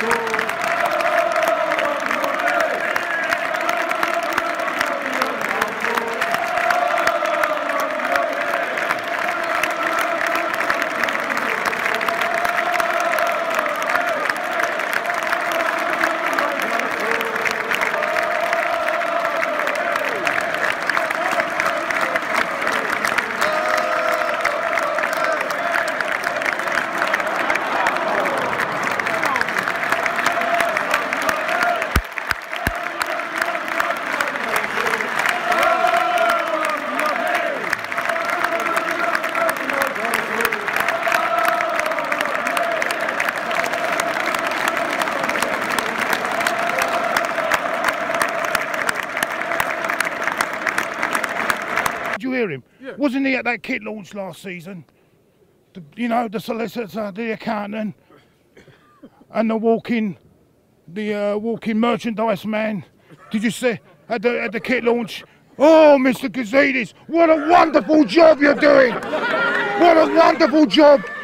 Did you hear him? Yeah. Wasn't he at that kit launch last season? You know, the solicitor, the accountant, and the walking merchandise man. Did you see at the kit launch? Oh, Mr. Gazidis, what a wonderful job you're doing! What a wonderful job!